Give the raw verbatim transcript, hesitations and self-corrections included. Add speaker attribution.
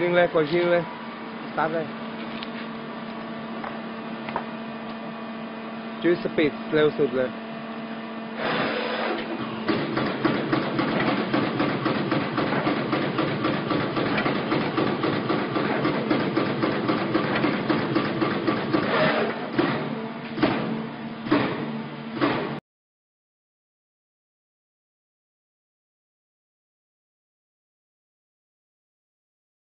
Speaker 1: นึงเลยกดคิวเลยสตาร์ทเลยจุดสปีดเร็วสุดเลย